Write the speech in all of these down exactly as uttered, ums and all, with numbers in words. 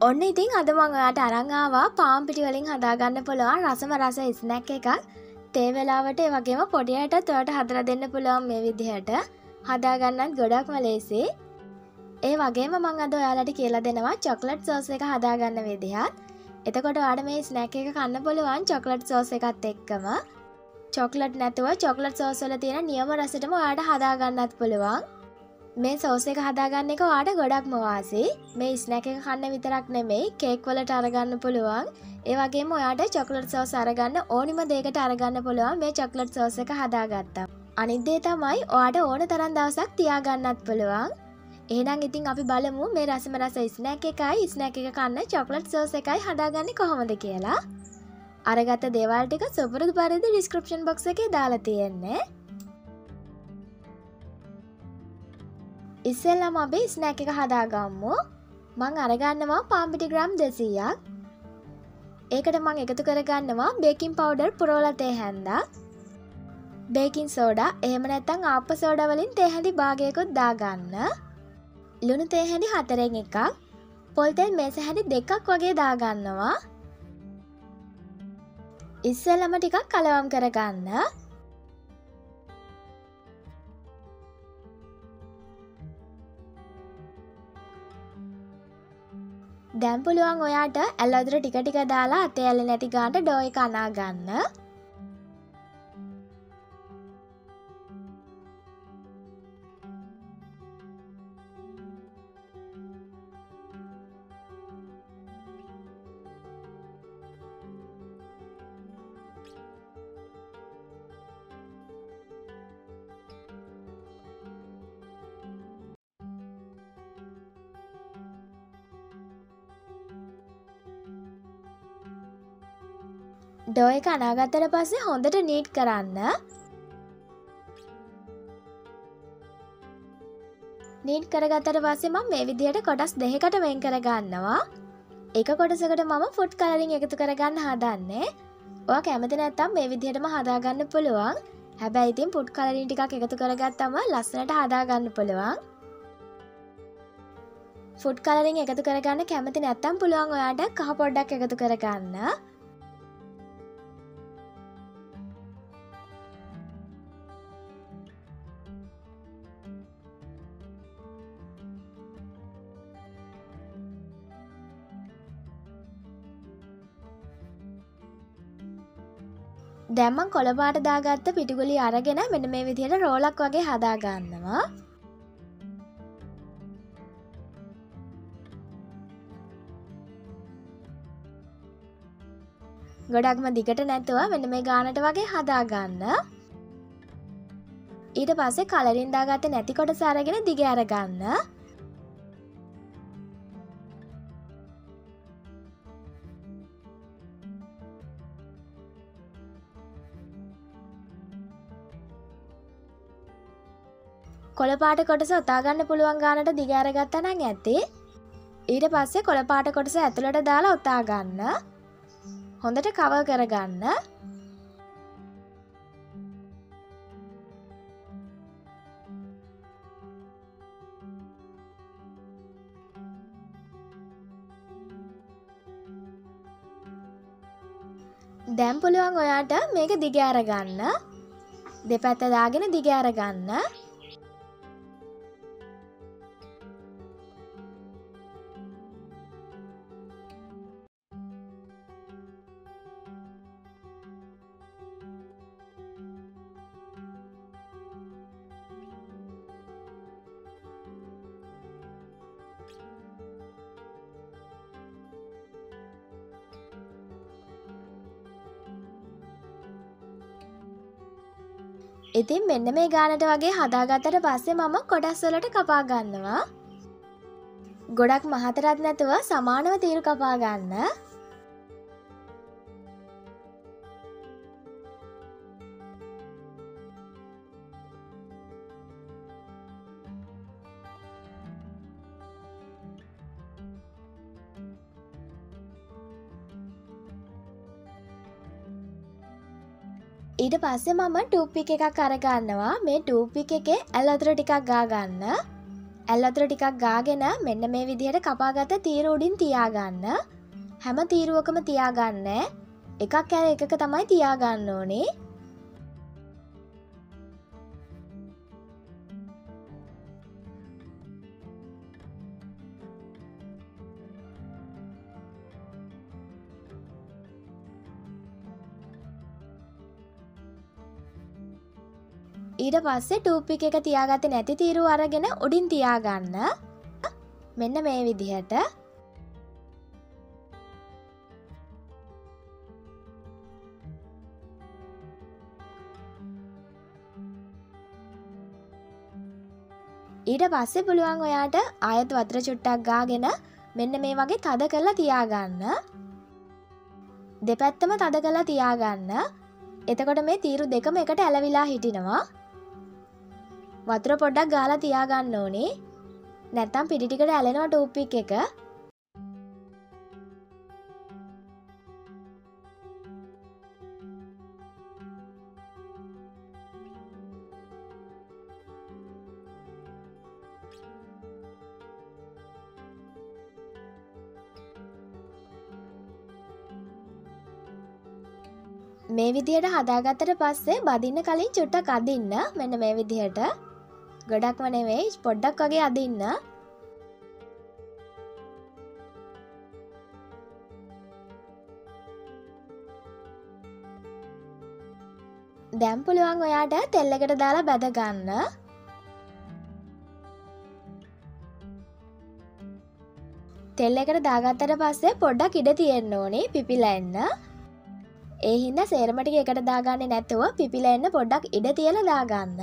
ඔන්න ඉතින් අද මම ඔයාලට අරන් ආවා පාන් පිටි වලින් හදාගන්න පුළුවන් රසම රස ස්නැක් එකක්. තේ වෙලාවට ඒ වගේම පොඩියටත් ඔයාලට හදලා දෙන්න පුළුවන් මේ විදිහට. හදාගන්නත් ගොඩක්ම ලේසි. ඒ වගේම මම අද ඔයාලට කියලා දෙනවා චොක්ලට් සෝස් එක හදාගන්න විදිහත්. එතකොට ඔයාලට මේ ස්නැක් එක කන්න පුළුවන් චොක්ලට් සෝස් එකත් එක්කම. චොක්ලට් නැතුව චොක්ලට් සෝස් වල තියෙන නියම රසෙටම ඔයාලට හදාගන්නත් පුළුවන්. මේ සෝස් එක හදාගන්න එක ඔයාලට ගොඩක්ම වාසි. මේ ස්නැක් එක කන්න විතරක් නෙමෙයි කේක් වලට අරගන්න පුළුවන්. ඒ වගේම ඔයාලට චොක්ලට් සෝස් අරගන්න ඕනිම දෙයකට අරගන්න පුළුවන් මේ චොක්ලට් සෝස් එක හදාගත්තා. අනිත් දේ තමයි ඔයාලට ඕන තරම් දවසක් තියාගන්නත් පුළුවන්. එහෙනම් ඉතින් අපි බලමු මේ රසම රස ස්නැක් එකයි ස්නැක් එක කන්න චොක්ලට් සෝස් එකයි හදාගන්නේ කොහොමද කියලා. අරගත්ත දේවල් ටික සුපුරුදු පරිදි ඩිස්ක්‍රිප්ෂන් බොක්ස් එකේ දාලා තියෙන්නේ. ඉස්සෙල්ලාම අපි ස්නැක් එක හදාගමු. මං අරගන්නවා පාන් පිටි ග්‍රෑම් දෙසීයක්. ඒකට මං එකතු කරගන්නවා බේකින් පවුඩර් පුරවලා තේ හැන්දක්. බේකින් සෝඩා එහෙම නැත්නම් ආප්ප සෝඩා වලින් තේ හැඳි භාගයකුත් දාගන්න. ලුණු තේ හැඳි හතරෙන් එකක්. පොල් තෙල් මේස හැඳි දෙකක් වගේ දාගන්නවා. ඉස්සෙල්ලාම ටිකක් කලවම් කරගන්න. දැන් පුළුවන් ඔයාට ඇල්ලවදර ටික ටික දාලා අතේ ඇල්ලේ නැති ගානට ඩෝ එක අනා ගන්න. ඩෝ එක අනාගත්තට පස්සේ හොඳට නීට් කරන්න. නීට් කරගත්තට පස්සේ මම මේ විදිහට කොටස් දෙකකට වෙන් කරගන්නවා. එක කොටසකට මම ෆුඩ් කලරින් එකතු කරගන්න හදන්නේ. ඔයා කැමති නැත්නම් මේ විදිහටම හදාගන්න පුළුවන්. හැබැයි ඉතින් ෆුඩ් කලරින් ටිකක් එකතු කරගත්තම ලස්සනට හදාගන්න පුළුවන්. ෆුඩ් කලරින් එකතු කරගන්න කැමති නැත්නම් පුළුවන් ඔයාට කහ පොඩ්ඩක් එකතු කරගන්න. දැන් මම කොළ පාට දාගත්ත පිටිගුලි අරගෙන මෙන්න මේ විදිහට රෝලක් වගේ හදා ගන්නවා. ගොඩක්ම දිගට නැතුව මෙන්න මේ ගානට වගේ හදා ගන්න. ඊට පස්සේ කලරින් දාගත්තේ නැති කොටස අරගෙන දිග අර ගන්න. කොළ පාට කොටස ඔතා ගන්න පුළුවන් ගානට දිග අරගත්තා නම් ඇති. ඊට පස්සේ කොළ පාට කොටස ඇතුළට දාලා ඔතා ගන්න. හොඳට කවර් කරගන්න. දැන් පුළුවන් ඔයාට මේක දිග අරගන්න. දෙපැත්ත දාගෙන දිග අරගන්න. ඉතින් මෙන්න මේ ගානට වගේ හදාගත්තට පස්සේ මම කොටස් වලට කපා ගන්නවා. ගොඩක් මහතරත් නැතුව සමානව තීරු කපා ගන්න. ඊට පස්සේ මම ටූත්පික් එකක් අරගන්නවා. මේ ටූත්පික් එකේ ඇල් වතුර ටිකක් ගා ගන්න. ඇල් වතුර ටිකක් ගාගෙන මෙන්න මේ විදිහට කපාගත්ත තීරු උඩින් තියාගන්න. හැම තීරුවකම තියාගන්න. එකක් ඇර එකක තමයි තියාගන්න ඕනේ. ඊට පස්සේ ටූත්පික් එක තියාගත්තේ නැති තීරුව අරගෙන උඩින් තියාගන්න. මෙන්න මේ විදිහට. ඊට පස්සේ පුළුවන් ඔයාට ආයෙත් වතුර චුට්ටක් ගාගෙන මෙන්න මේ වගේ තද කරලා තියාගන්න. දෙපැත්තම තද කරලා තියාගන්න. එතකොට මේ තීරු දෙකම එකට ඇලවිලා හිටිනවා. වතුර පොඩ්ඩක් ගාලා තියාගන්න ඕනේ. නැත්තම් පිටි ටිකට ඇලෙනවා ටූත්පික් එක. මේ විදිහට හදාගත්තට පස්සේ බදින්න කලින් චුට්ටක් අදින්න. මෙන්න මේ විදිහට. ගොඩක්ම නෙවෙයි පොඩ්ඩක් වගේ අදින්න. දැන් පුළුවන් ඔයාට තෙල් එකට දාලා බැද ගන්න. තෙල් එකට දාගත්තට පස්සේ පොඩ්ඩක් ඉඩ තියෙන්න ඕනේ පිපිලා එන්න. ඒ හින්දා සේරම ටික එකට දාගන්නේ නැතුව පිපිලා එන්න පොඩ්ඩක් ඉඩ තියලා දාගන්න.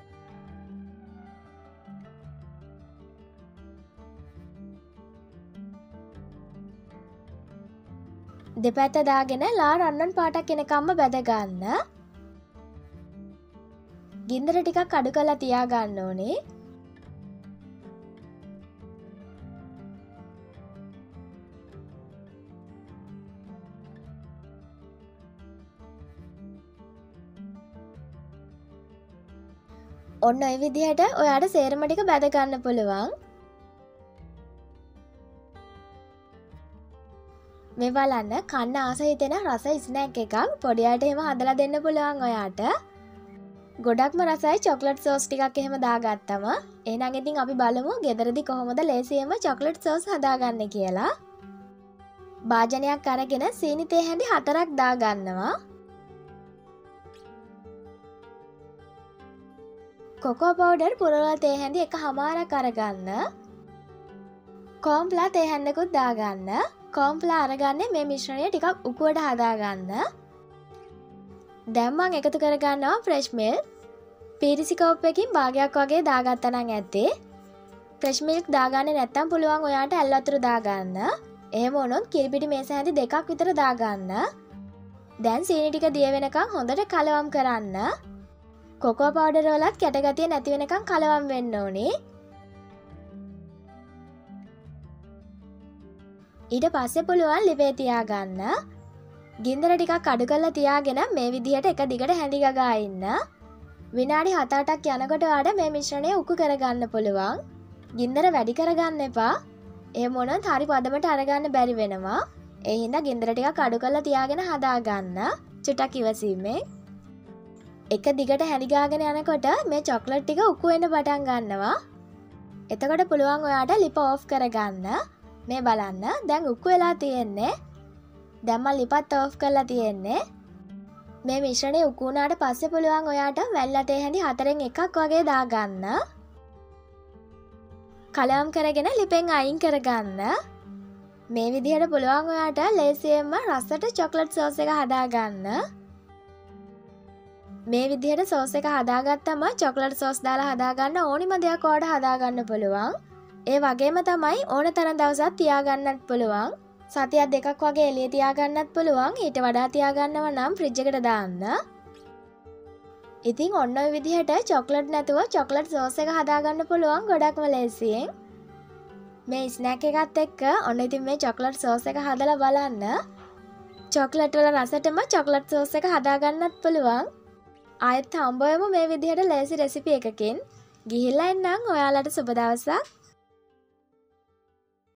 දෙපැත්ත දාගෙන ලා රන්වන් පාටක් එනකම්ම බැද ගන්න. ගින්දර ටිකක් අඩු කරලා තියාගන්න ඕනේ. ඔන්න ඔය විදිහට ඔයාට සේරම ටික බැද ගන්න පුළුවන්. මේ බලන්න කන්න ආස හිතෙන රස ස්නැක් එකක් පොඩි අයට එහෙම හදලා දෙන්න පුළුවන් ඔයාට. ගොඩක්ම රසයි චොක්ලට් සෝස් ටිකක් එහෙම දාගත්තම. එහෙනම් ඉතින් අපි බලමු ගෙදරදී කොහොමද ලේසියෙන්ම චොක්ලට් සෝස් හදාගන්නේ කියලා. භාජනයක් අරගෙන සීනි තේ හැඳි හතරක් දාගන්නවා. කොකෝ පවුඩර් පුරවල් තේ හැඳි එක හමාරක් අරගන්න. කෝම්ප්ලා තේ හැන්දකුත් දාගන්න. කෝම්ප්ලා අරගන්නේ මේ මිශ්‍රණය ටිකක් උකුවට හදාගන්න. දැන් මම එකතු කරගන්නවා ෆ්‍රෙෂ් මිල්ක්. පීරිසි කෝප් එකකින් භාගයක් වගේ දාගත්තා නම් ඇත්තේ. ෆ්‍රෙෂ් මිල්ක් දාගන්නේ නැත්නම් පුළුවන් ඔයාට ඇල් වතුර දාගන්න. එහෙම වුණොත් කිරිපිටි මේස හැඳි දෙකක් විතර දාගන්න. දැන් සීනි ටික දිය වෙනකන් හොඳට කලවම් කරන්න. කොකෝ පවුඩර් වලත් කැටගතිය නැති වෙනකන් කලවම් වෙන්න ඕනේ. ඊට පස්සේ පුළුවන් ලිපේ තියාගන්න. ගින්දර ටිකක් අඩු කරලා තියාගෙන මේ විදිහට එක දිගට හැඳි ගගා ඉන්න. විනාඩි හත අටක් යනකොට ඔයාට මේ මිශ්‍රණය උකු කරගන්න පුළුවන්. ගින්දර වැඩි කරගන්න එපා. එහෙම වුණොත් හරි පදමට අරගන්න බැරි වෙනවා. ඒ හින්දා ගින්දර ටිකක් අඩු කරලා තියාගෙන හදාගන්න. චුට්ටක් ඉවසීමෙන්. එක දිගට හැඳි ගාගෙන යනකොට මේ චොක්ලට් ටික උකු වෙන්න පටන් ගන්නවා. එතකොට පුළුවන් ඔයාට ලිප ඕෆ් කරගන්න. මේ බලන්න දැන් උක්කු වෙලා තියෙන්නේ. දැන් මම ලිපත් ඕෆ් කරලා තියෙන්නේ. මේ මිශ්‍රණය උකු වුණාට පස්සේ පුළුවන් ඔයාට වැල්ලා තේ හැඳි හතරෙන් එකක් වගේ දාගන්න. කලවම් කරගෙන ලිපෙන් අයින් කරගන්න. මේ විදිහට පුළුවන් ඔයාට ලේසියෙන්ම රසට චොක්ලට් සෝස් එක හදාගන්න. මේ විදිහට සෝස් එක හදාගත්තම චොක්ලට් සෝස් දාලා හදාගන්න ඕනිම දෙයක් ඔයාට හදාගන්න පුළුවන්. ඒ වගේම තමයි ඕන තරම් දවසක් තියාගන්නත් පුළුවන්. සතියක් දෙකක් වගේ එළිය තියාගන්නත් පුළුවන්. ඊට වඩා තියාගන්නව නම් ෆ්‍රිජ් එකට දාන්න. ඉතින් ඔන්න ඔය විදිහට චොක්ලට් නැතුව චොක්ලට් සෝස් එක හදාගන්න පුළුවන් ගොඩක්ම ලේසියෙන්. මේ ස්නැක් එකත් එක්ක ඔන්න ඉතින් මේ චොක්ලට් සෝස් එක හදලා බලන්න. චොක්ලට් වල රසටම චොක්ලට් සෝස් එක හදාගන්නත් පුළුවන්. ආයෙත් හම්බවෙමු මේ විදිහට ලේසි රෙසිපි එකකින්. ගිහිල්ලා එන්නම් ඔයාලට සුබ දවසක්.